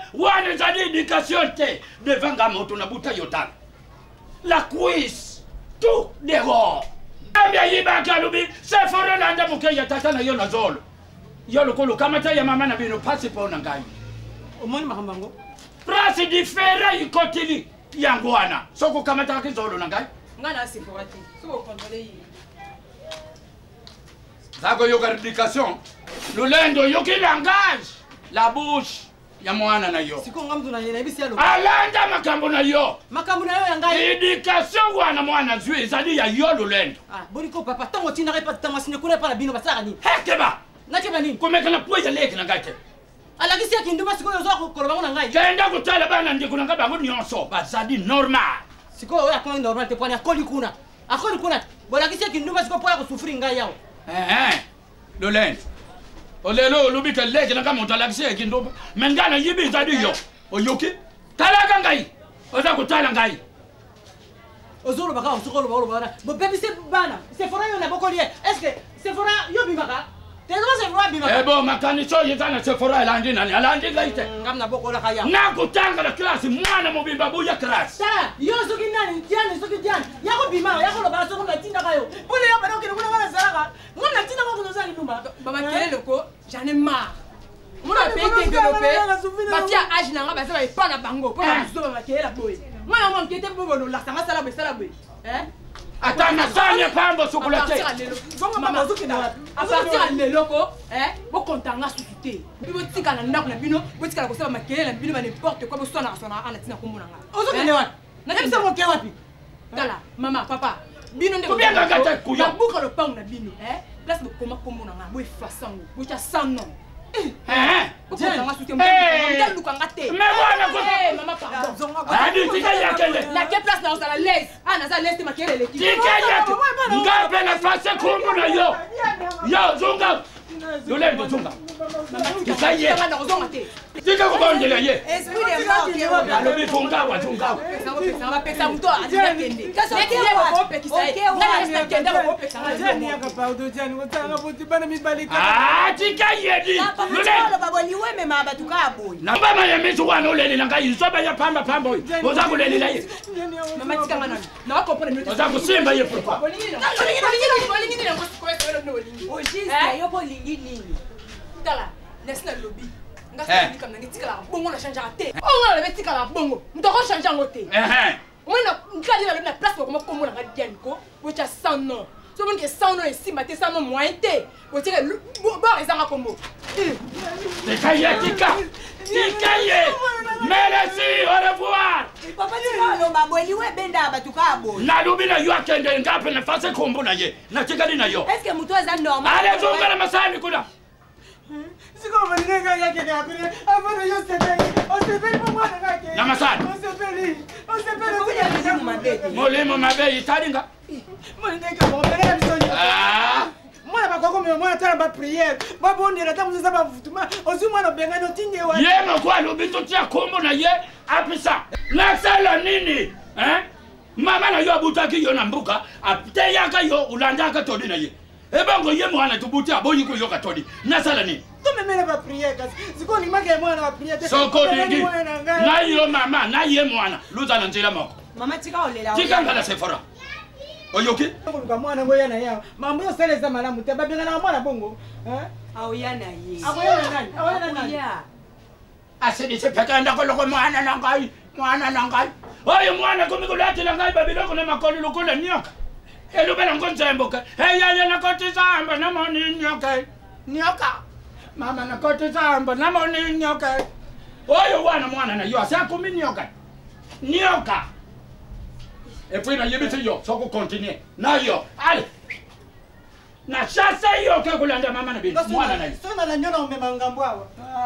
wana zali éducation te devant gamoto na buta yotana la cuisse tout dehors ambia yiba kalubi c'est foro landa mukeya tata na yo na zolo yo lokolo kamata ya mama na bino passe pa na ngai omoni makambango place différent ikotili yango wana soko kamata ka zolo na ngai ngana siforati soko contrôler yi zako yo éducation lulendo yo ki langage la bouche ya mwana na yo siko ngamtu na yena bisi yalo alanda makambo na yo ya ngai éducation wana mwana zwi zali ya yo lulendo boniko papa tango tina repa tango sine kuna pa na bino basaka ni hekeba nakeba ni komeka na poya leke na ngate alakisi ya kinduma siko yo zako koloba na ngai kenda kutala bana ndiko na ngaba nyonso bazali normal siko yo akona normal te kwani akoli kuna bolakisi ya kinduma siko poya kusufuri ngai yao lulendo olelo lubika leke na kama utalakisi ya kinduma mengana yibi zali yo oyoki talaka ngai oza kutala ngai ozolo baka osokolo bolo bana bo bébé c'est bana c'est fora yo na bokoli est-ce que c'est fora yo bimaka tezo c'est fora bimaka bon makani so yetana c'est fora alandi nani alandi gaite ngamna bokola kaya na kutanga la classe mwana mobimba buya classe ta yo soki nani tiane soki tiane yako bima yako lo bana soko na tinda kayo pole yo bana okele kuna ngana salaka ngana tinda ko kuzo zali numba baba kelele ko j'en ai marre mona pete développé ba fia âge na ngaba ça pas na bango pour na muso ba kelele boy mwana mwa nkete bobo la sanga sala boy atana sanya pambo sukulate bongo mama zuki na a partir à leloko bo kontanga susute bibo tika na ndako na bino bo tika na kosaba makelele na bino ba n'importe quoi bo sona ana tina komona nga ozuki ne wapi na kemisa mo ke wapi tala mama papa bino ndeko bien ngata kuyo na buka lo pangu na bino place bo koma komona nga bo fasango bo cha sanno kontanga susute mo ndaluka ngate mais voilà ko mama pardon adi tika yakele la ke place na osala laisse ana za laisse makelele ki tika yake ngape na face kombo na yo zunga lulendo zunga tika ye tika ko bondele ye esprit de mort alobi zunga wa zunga sama pesa mto azina kende nekile ko pekisa ngana kende ko pekisa jani akapaudo jani utanga buti bana mibalika tika ye lulendo babo ni weme maba tukaboy namba mayemisu wana ulele nanga isoba ya pamba oza kulelela ye mama tika ngana na ko pone oza kusimba ye pourquoi ojiste yo bolingi nini tala nesna lobby ngasa ndika mna ngitika la bongo na changer te onga la betika la bongo mtoko changer ngote mwana nkali na place ko mo na ngadiani ko bocha sanno so bon ke sanno ici maté sanno mointe botika bo ezanga kombo tika ye merci au revoir papa ti lo baboli we benda batukaboy na lubina yo akende ngape na face kombo na ye na tikali na yo est-ce que muto eza normal ale zunga na masani kuna siko maninga yake ya kule afana yo sepeli kwa mwana ngake na masani on sepeli kuja ni mabeki molimo mabei talinga maninga mo bela bisonyo mwana bakoko mwana tala ba prière ba bondela tamu za ba vutuma ozu mwana benga no tinde wa ye mokwa lubito tia kombo na ye apisa na sala nini mama na yo abutaki yo na mbuka ateyaka yo ulandaka todi na ye ebongo ye mwana tubuti aboyi ko yo katodi na sala nini tumemela ba prière kasi siko ni make mwana ba prière soko dingi na yo mama na ye mwana luza na njira moko mama tika olela tika ngala sefora oyoki kwa mwana ngoya na yao mambo yo seleza malamu te babenga na mwana bongo auyana ye auyana nani asidi sepeka ndako loko mwana na ngai oyo mwana komikulati la ngai babiloko na makoli lokula nyoka elubela ngonzemboka ya na koti samba na moni nyoka mama na koti samba na moni nyoka oyo wana mwana na yo asa kumi nyoka et puis na yebite yo soko continuer na yo allez na chassa yo ke kulanda mama na bintu mwana na yo sona na nyona umema ngambo awa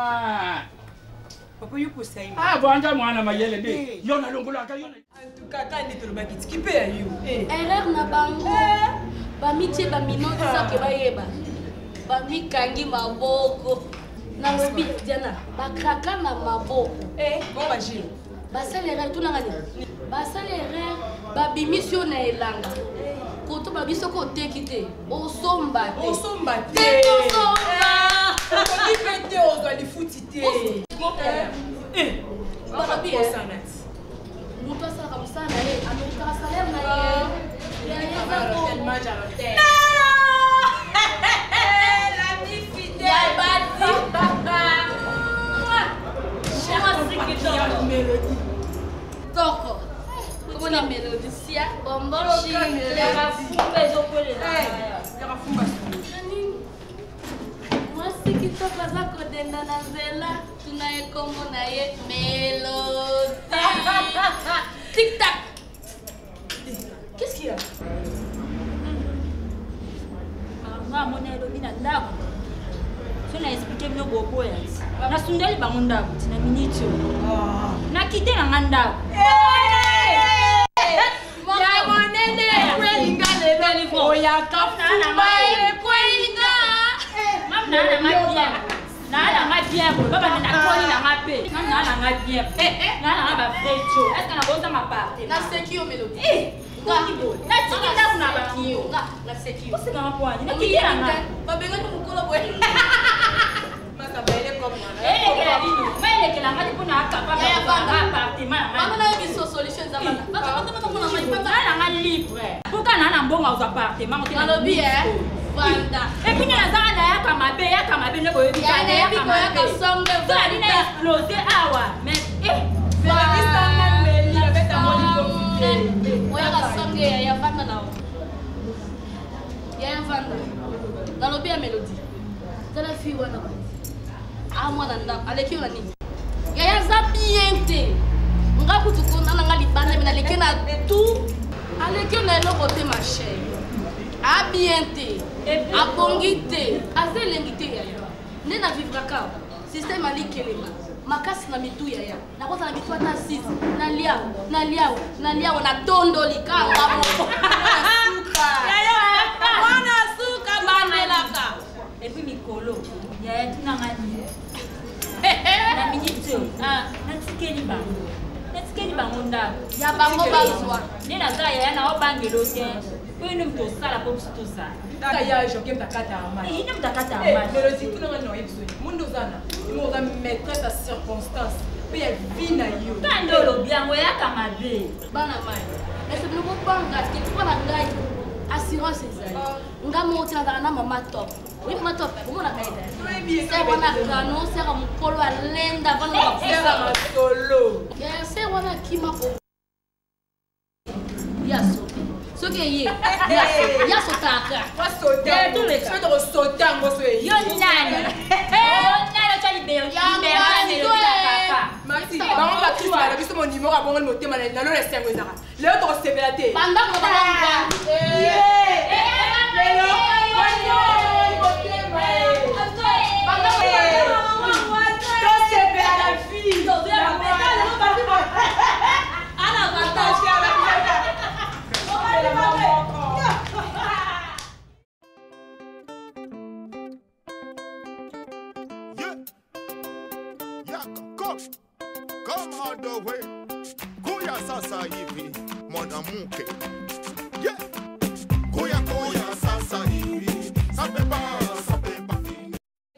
papa yuko saima bwanja mwana mayele ndi yo na lungula ka yo antuka kandi tulobaki skipe ya yo erreur na bango bamitie baminoti sake bayeba bamikangi maboko na lobi Diana bakraka na maboko bon bagile basalere tunangani basalere babimisio na elanga koto babiso ko tekite osomba te ozali futi te Mélodie. Toko. Comment la mélodie? Sia, bombo, chi, moi, c'est qui t'a pas à côté de la zela. Tu n'as pas comme on a eu mélodie. Tic-tac. Qu'est-ce qu'il y a? Moi, mon élodie n'a pas. Je n'ai expliqué que nous avons beaucoup. Na sundeli bangonda tina minito. Na kite na nganda. Ya monene kwelinga lebeli ko. Oya kafuna mai kwelinga. Mam na ngabia. Na ngabia ko baba na koli na ngape. Na ngabia. Na ba frecho. Est-ce que na boza ma parte? Na seki o Mélodie. Na tiki na kuna ba kiyo. Na seki. Ko se kama kwani. Na kite na nga. Ba benga tu mukolo boy. Ah, moi, allez, qui on a dit? Il y a ça bien. On va tout qu'on a dans les bandes, mais allez, qu'on a tout. Allez, qu'on a le côté ma chère. Ah, bien. Ah, bongité. Ah, c'est l'ingité. N'est na vivre qu'à. Système ali kelema. Makasi na mitu yaya. Na kwanza na mitu hata sisi. Na liao na tondo likanga moko. Suka. Yaya, wana suka banelaka. Et puis mikolo. Ya tuna ngani. Na minito. Na tikeli bango. Na tikeli bango nda. Ya bango bazwa. Nina za ya na obangelo ke. Wewe mtu sala kwa mtu sana. Kaya jokem takata amani. Ine mtakata amani. Mélodie tout le monde episode. Mundo zana. Imo za maîtresse à circonstance. Pe ya vina yo. Kandolo biango ya kamabe. Bana mai. Est-ce que nous pouvons prendre que tu prends la gaille assurance ezali. Nga monter na na mama top. Oui mama top. Comment la gaille? C'est wana kano, c'est comme polo alenda bana C'est la solo. Ya c'est wana kima ko. Yaso. Soke ye. Yaso taka. Pas sauter. Tous les cas. Tu dois sauter en gros Yo nani. Nani tu libéo. Maxi, bango ba tu la biso mon numéro a bongo le motema na lo la sengo ezaka. Leo to sevela te. Banda ko bana. Come all the way. Kuya sasa hivi mwanamke. Yeah. Kuya sasa hivi. Ça peut pas finir.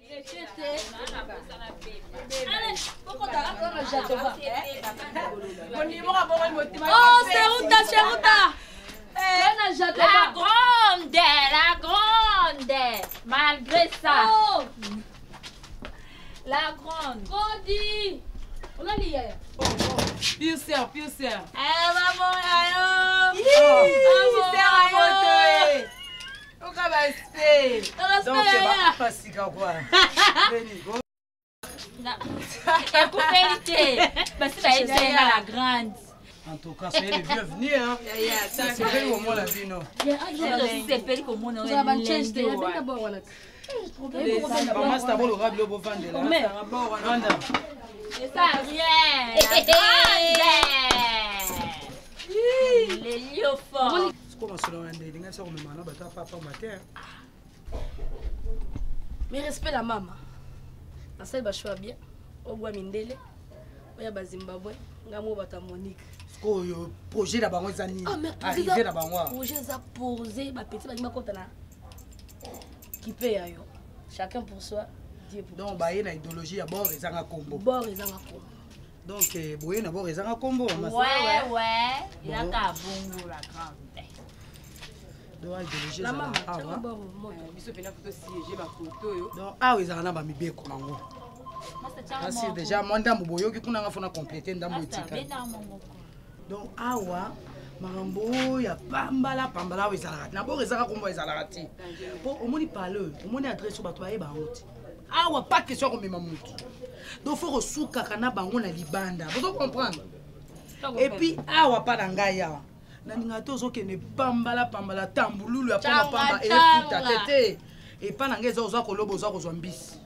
Oh, c'est Ruta, c'est Ruta. La grande, malgré ça. Oh, La grande. Cody. On a lié. Pure sœur. Maman, ayo. En tout cas, soyez les bienvenus. Hein. C'est vrai au moins la vie, non? Maman, c'est d'abord le rab, le beau vendre là. C'est ça, rien. Les lieux forts. Mais respect la maman. La seule choix bien. Au bois mindele. Oya ba Zimbabwe. Ngamo bata Monique. Le projet là-bas, on est arrivé là-bas. Le projet est posé. Ma petite m'a dit qui paye ayo. Chacun pour soi. Dieu pour donc, il y a une idéologie à bord, ils ont un combo. Bord, ils ont un combo. Donc, il y a un combo. Ouais. Il y a un bongo, la grande. La maman, biso pena photo siéger ba photo yo. Donc ah ils en a ba mibeko nango. Kasi déjà moi ndambo boyoki kuna nga fona compléter ndambo etika. Donc awa marambo ya pambala oyo ezalaka nabord ezalaka kombo ezalaka te mpo omoni parleur omoni adresse oyo bato bayeba yango te awa pas question ya komema motu donc fo kosukaka na bango na libanda bozo comprendre et puis awa mpa na ngai awa nandingaka te ozokende pambala tambululu ya mpona pamba efuta tete epa na ngai eza ozwa koloba ozwa kozwa mbisi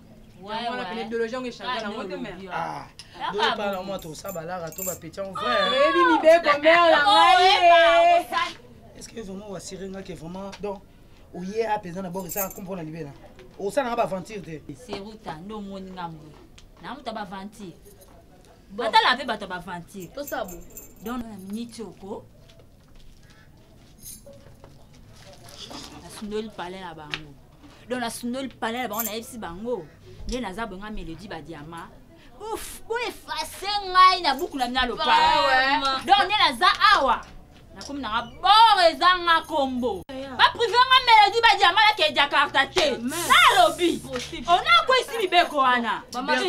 dopala moi tosabalaka to bapeti en vrai est-ce que vraiment wasirengaka ke vraiment donc oye apeza na bord esaka kompona libela osalanga baaventure te seruta nde omoni ngambo na moto baaventure atala mpe bato baaventure tosabo donc na miniti oko nasundoli pale na bango donc nasundoli pale na bango nayebisi bango nde naza bonga mélodie badiama ouf boefase ngai na buku na mina lopala donc nde naza awa nakomi nanga bor eza nga kombo baprive nga mélodie badiama nake jakarta te nalobi onakwesi mibeko wana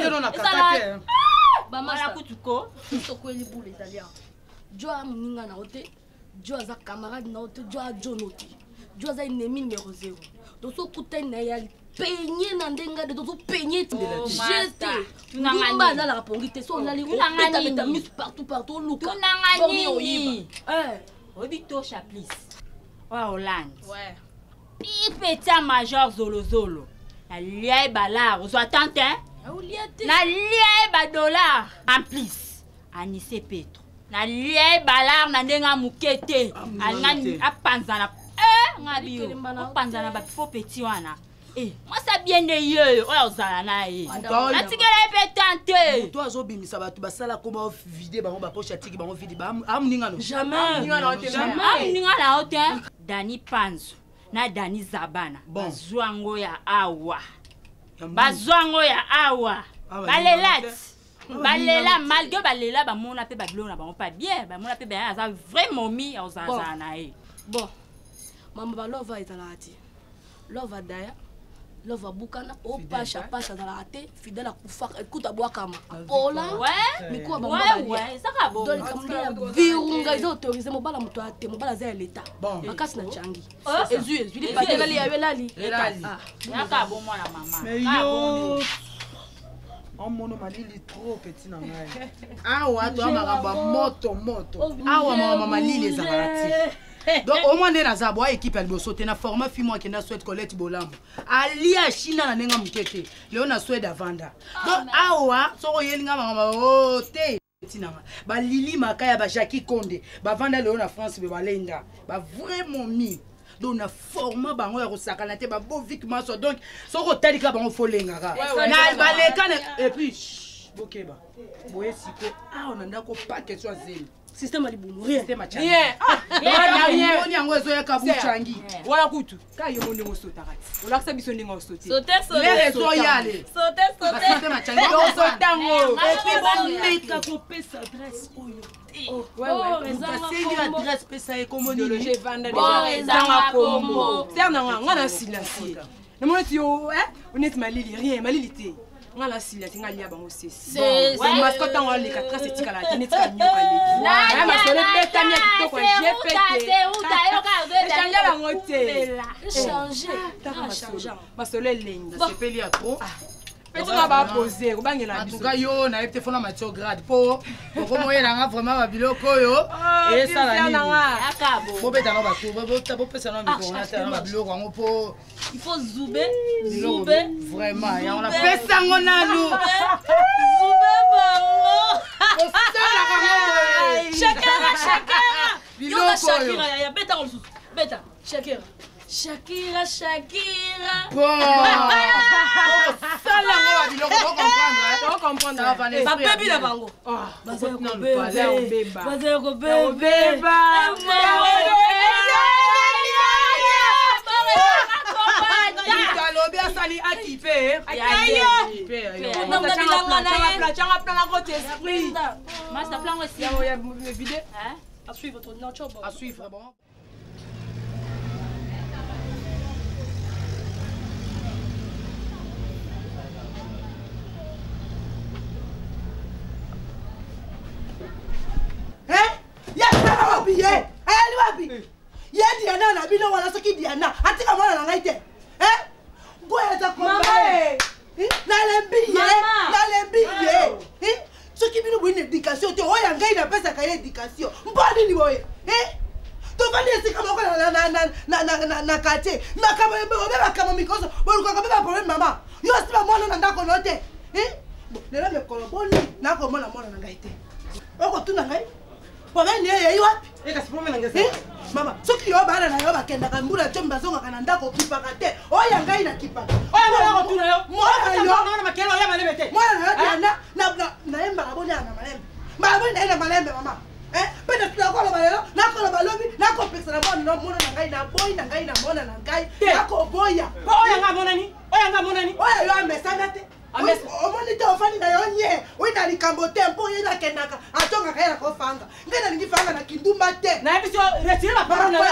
bamana kutuko tokweli bule italien jo a moninga na yo te jo aza camarade na yo te jo ajono te jo aza ennemi numéro 0 tozokutani na ye peigné na ndenga de tozopeigné jete ndumba azalaka pongi te so olali obeta misu partout oluka tunanga nini oyebi to chaplis oya hollande pipetia major zolozolo nalia ye balar ozwa tante nalia ye badollar en plus anise petro nalia ye balar na ndenge amoke te alingani apanzana nga biyo opanzana bapifo peti wana mwasa biende ye oyo ozala na ye natikela ye mpe tante moto azobimisa bato basala koma vide bango bapoche atiki bango vide amoninga no amoninga na yo te dani panzo na dani zabana bazwango ya awa balela malgré balela bamona mpe babiloko na bango pa bien bamona mpe baya aza vrai momi ozalazala na ye bon mama balova ezalaka te lova daya lova bukana opasha azalaka te fidèle akufaka ekuta bwakama pola mikuwa bambabalia virunga eza autorise mobala moto ate mobala aza ya leta makasi na ncangi ezwi lipatekali yayo elali yaka bomwana mama yo omono malili trop petit na ngai awa to makambo moto awa mama malili ezalaka te donc au moins naza boa équipe ya liboso te na format fi moi kenda souhaite Colette Bolambo alia china na nenga mukete leo na souhaite avanda donc awa soko yelinga mama te tinama ba Lili Makaya ba Jackie Konde ba vanda leo na France be balenda ba vraiment mi donc na format bango ya kosakana te ba beau Vic Maso donc soko talika bango folenga ka na baleka et puis bokeba boye siko on anda ko pas question zeli système ali boumou système changi on yango ezo ya kabuchangi wala kutu ka yo monde ngo sota kati olakisa biso ndingo sote les ezo yale système changi on sotango et puis bon meka ko pesa adresse oyo ouais adresse pesa e comme ni je vanda déjà combo serna nga na silasi na mona ti yo honnête malili rien malili te nga la silasi nga lia bango sesi ouais mascotte en les 4 c'est tikala tini tika nyoka leki na ma sole beta mi kitoko gpt changer la ngote changer ma sole lenga sepeli ya trop petit na ba poser ko bangela biso nga yo na epte fona matio grade po ko moyela nga vraiment ba biloko yo et ça la nini akabo bo beta na ba to bo pesa na miko na ta na ba biloko ngo po il faut zouber vraiment ya on a pesa ngo nanu zouber bango osala ngo Shakira biloko yo ya beta ko beta Shakira bon ça là on va biloko on comprendre ba baby na bango bazeko beba Kalobi asali akipe changa plan la côté esprit master plan aussi ya vidéo à suivre votre nature à suivre bon. bino wana soki Diana atika mwana na ngai te ngoya za komba nalembi ye soki bino boine éducation te oya ngai na pesa ka éducation mboni ni boye tovandi esika moko na quartier makamo bakamo mikoso boluka beba problème mama yo siba mwana na ndako no te lelo mekolo boni nakomona mwana na ngai te okotuna ngai problème ni ye wapi kasi problème na ngesa mama soki yo bana na yo bakendaka mbula tyo mbazongaka na ndako kipaka te oya ngai na kipaka oya okotuna yo mwana yo na makelo ya malebe te mwana yo nayembaka boni na malembe malaboni naye na malembe mama pene tunakoloba lelo nakoloba lobi nakopekisa na mwana na ngai na boyi na ngai na mwana na ngai nakoboya oya nga monani oya yo amesana te omoni te ofani na yo nye oyi na likambo te mpo ye nakendaka atongaka ye na kofanga ngai nalingi fanga na kindumba te nayebi so retire la parole na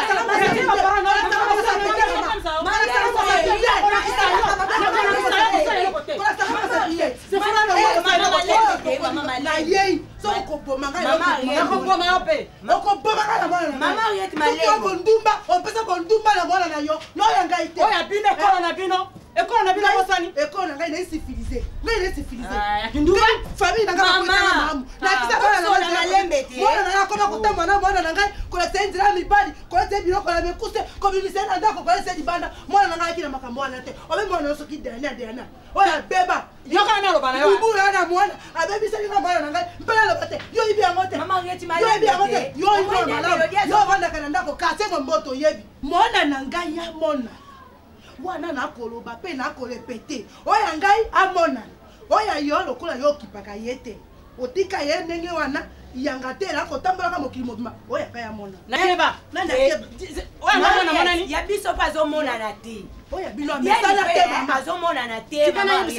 bondumba na mwana na yo noya ngai te oya bino ekolo na bino bosani ekolo na ngai na civilisé ngai na civilisé kindumba famille na ngai mamu na kisa bana na malembe te mwana na koma kotamba na mwana na ngai kolesa nzira mibali kolesa biloko na mekuse kobilisa na ndako kolesa libanda mwana na ngai kina makambo wana te obe mwana soki Diana oya beba yoka na loba na yo bubura na mwana abebisa na mwana na ngai mpela loba te yo ibi yango te mama ngeti yo ibi yango te yo ibi malamu yo vanda kana ndako kase mboto yebi mwana na ngai ya mona wana nakoloba pe nakolepete oya ngai amona oya yo lokola yo kipaka yete otika ye ndenge wana yanga te nakotambolaka mokili mobima oya kaya mona nayeba oya mwana monani ya biso pa azomonana te oya bino amesala te mama azomonana te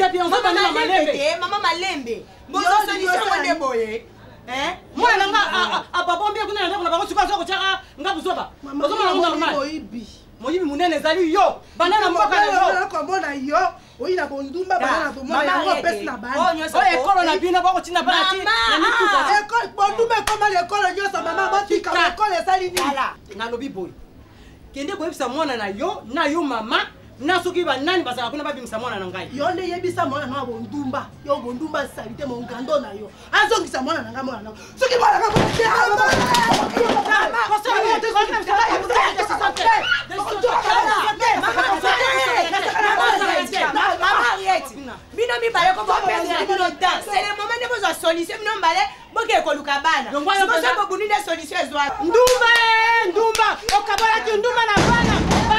mama malembe bozosolisionde boye mwana nga ababombi kuna na ndako na bango sikoa azokotiaka nga buzoba ozomona ngo normal moyibi munene ezali yo banana mboka lelo komona yo oyi na bondumba banana bomona yango pesi na bana oyo ekolo na bino bokotinda bana ti na mituka bondumba ekoma lekolo nyonso mama botika ekolo esali nini nalobi boye kende koyebisa mwana na yo mama na soki banani bazala kuna babimisa mwana na ngai yo nde yebisa mwana na bondumba yo bondumba esali te mongando na yo azongisa mwana na ngai mwana na soki mwana na bino mibale ko boperdre bino temps c'est le moment de bozwa solution bino mbale boke koluka bana sikoso bobuni nde solution ezwa ndumba okabolaki ndumba na bana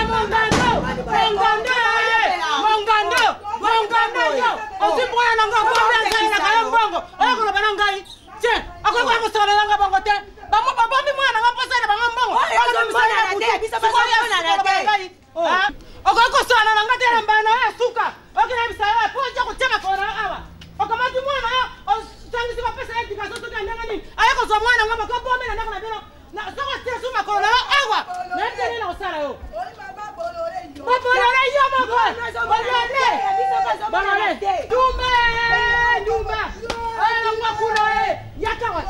mongando yo osi mwana na nga kobeazalelaka yo mbongo oyo koloba na ngai tie akokoya kosolelanga bongo te babombi mwana na nga mposana bango mbongo okoki kosola na nga te na mbana oyo suka okina bisa yo po ja kotia makolo awa okamati mwana yo osangisi bapesa ye dikasio soki andenge nini aye kozwa mwana nga bakobombi na ndako na bino soko tie su makolo yo awa nayetelela kosala yo babolole yo moko bolole ndumba oyo nangwa kuno yakabona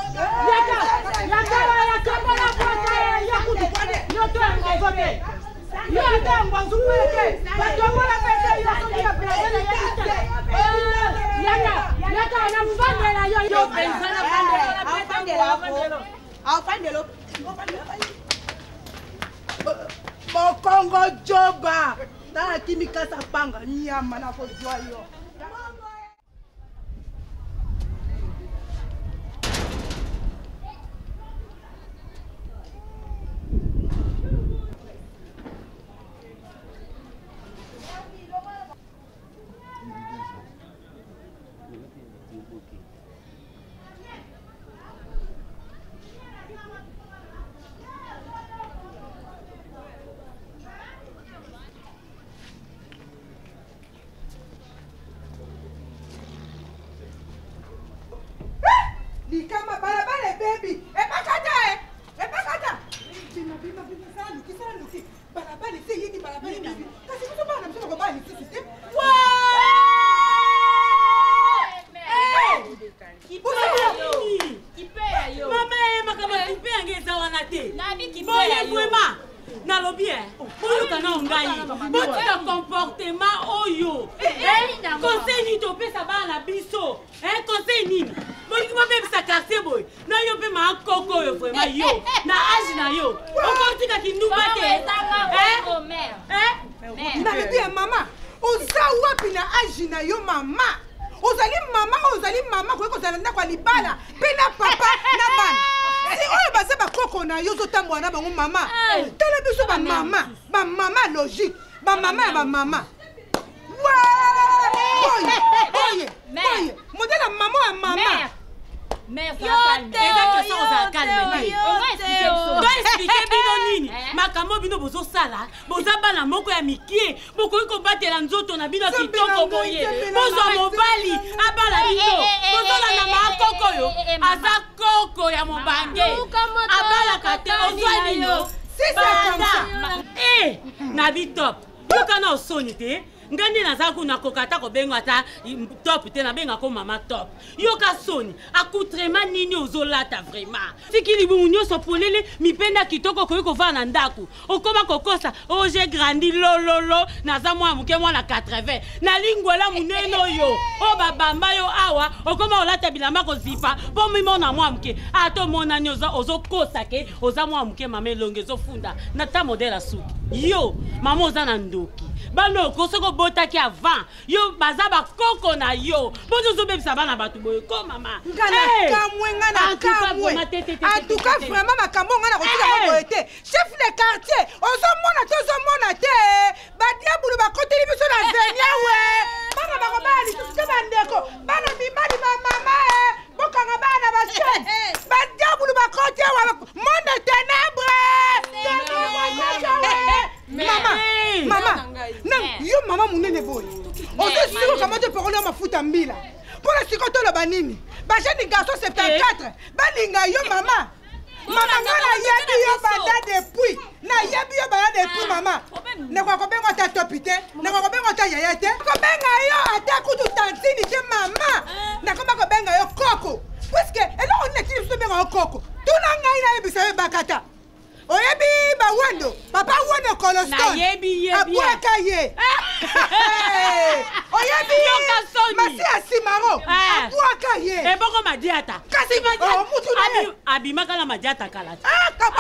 bote yakudu yoto yangozote yoto yangwanzukwete batobola pete yosokia plazela yaka anamfandela yo penzana afandelo mokongo joba tala kimikasa panga nyama na kozwa yo likama balabala baby epakata bina luki balabala se yiki balabala bibi kasi mtu bana mtu kwa bani sisi te nalobi boyokanga ongai botika comportement oyo conseil nini topesa bana na biso conseil nini bolingi bobebisa quartier boye na yo mpe maakoko oyo vraiment yo na age na yo okotika kindumba te nalobi ya mama oza wapi na age na yo mama ozali mama koki kozala ndako ya libala mpe na papa na bana si oyo baza bakoko na yo ozotambola na bango mama tala biso bamama logique bamama ya bamama boye modele ya mama ya mama explike bino nini makambo bino bozosala boza bana moko ya mikie bokoki kobatela nzoto na bino kitoko boye bozwa mobali abala bino bozolanda maakoko oyo aza koko ya mobange abalaka te ozwa nino na bitop yokana osoni te ngandi naza kuna kokata kobenga ata top te nabengako mama top yoka soni akutrema nini ozolata vraiment tikili bungu nyonso polele mipenda kitoko koyi kovaa na ndako okoma kokosa j'ai grandi lololo naza mwa muke mwana 80 nalingwela munene oyo o babamba yo awa okoma olata bilamba kozipa po mimona mwa muke ato monani ozokosa ke oza mwa muke mama elonge ezofunda na ta modela suki yo mama oza na ndoki bano kosoko botaki avant yo baza bakoko na yo bozo zobebisa bana bato boye ko mama ngana kamwe en tout cas vraiment makambo ngana kotika boye te chef de quartier ozomona te badiabulu bakoteli biso na zenia we bana bakobali tuske bandeko bana mimali bamama bokanga bana bashen badiabulu bakote wa monde ténèbre mama yo mama munene boye ozosiko kama te parole ya mafuta mbila mpona siko toloba nini bajeni garçon 74 balinga yo mama nga nayebi yo banda depuis nayebi yo banda depuis mama nakoka kobenga ata topi te nakoka kobenga ata yaya te kobenga yo ata kutu tantini te mama nakoma kobenga yo koko puiske eloko nini biso benga yo koko tuna ngai nayebisa yo bakata oyebi bawando papa wando kolostone abwaka ye oyebi masi ya simaro abwaka ye eboko madiata kasi mutu abimaka na madiata kala